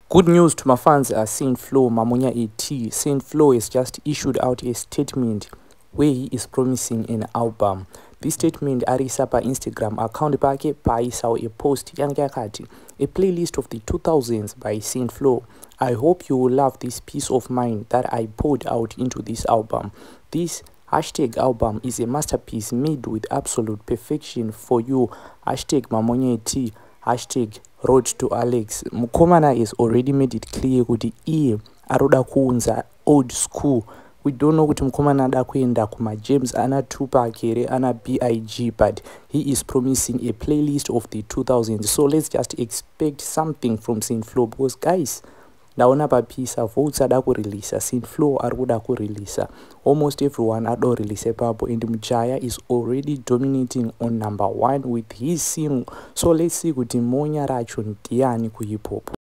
Good news to my fans are Saintfloew, Mamonya Etea. Saintfloew has just issued out a statement where he is promising an album. This statement arisa pa Instagram account pake paisawo a post yange yakati a playlist of the 2000s by Saintfloew. I hope you will love this peace of mind that I poured out into this album. This #album is a masterpiece made with absolute perfection for you. #Mamonya Etea. #road to Alex. Mukomana has already made it clear kuti iye aroda kuunza old school. We don't know kuti mukomana ada kuenda kuma James ana Tupac here ana BIG, but he is promising a playlist of the 2000s. So let's just expect something from Saintfloew, because guys, ndaona papisa votes ada kureleasa, Saintfloew ari kuda kureleasa. Almost everyone ado release papo, and Mujaya is already dominating on #1 with his single. So let's see kuti monya racho ndiani ku hip hop.